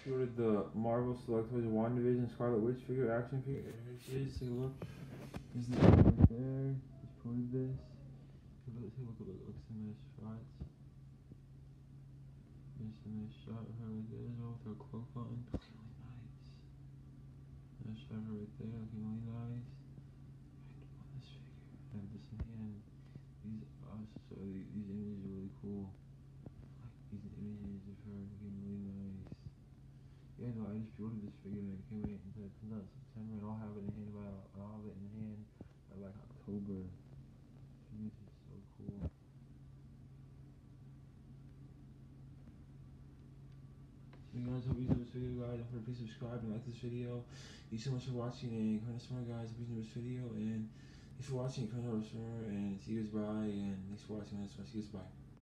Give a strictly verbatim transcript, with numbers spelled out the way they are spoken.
She ordered the Marvel Select Toys WandaVision Scarlet Witch figure, action figure. Here she is. Take a look. There's the right there. Just printed this. Take a look. Take a look. Look, look, some nice shots. There's some nice shot of her right there as well with her cloak on. Looking really nice. Nice shot of her right there. Looking really nice. Right on this figure. I have this in hand. These are so these images are really cool. Like these images of her looking really nice. Yeah, no, I just ordered this figure and I can't wait until it comes out in September, and I'll have it in hand by I'll have it in hand by like October. This is so cool. So guys, hope you enjoyed this video, guys. Don't forget to please subscribe and like this video. Thank you so much for watching, and comment down below, guys. Hope you enjoyed this video, and thanks for watching. Comment down below, and see you guys, bye. And thanks for watching. See you guys, bye.